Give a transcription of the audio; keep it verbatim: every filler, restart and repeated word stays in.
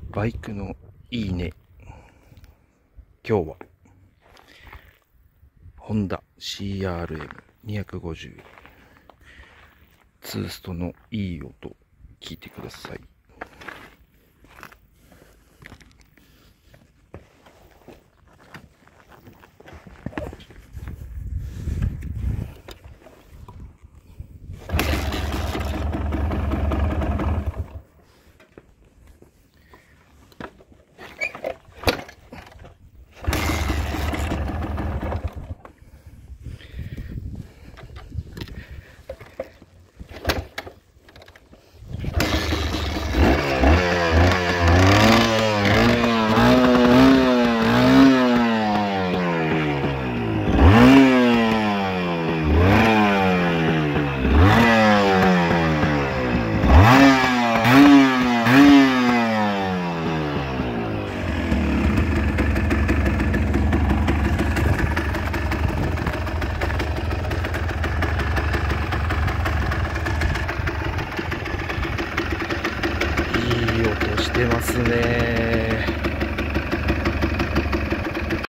バイクのいいね。今日はホンダ シーアールエムにひゃくごじゅう ツーストのいい音聞いてください。いい音してますね。